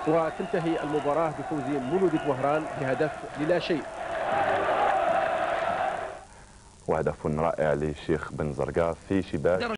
وتنتهي المباراة بفوز مولودية وهران بهدف لا شيء. وهدف رائع للشيخ بن زرقاء في شباك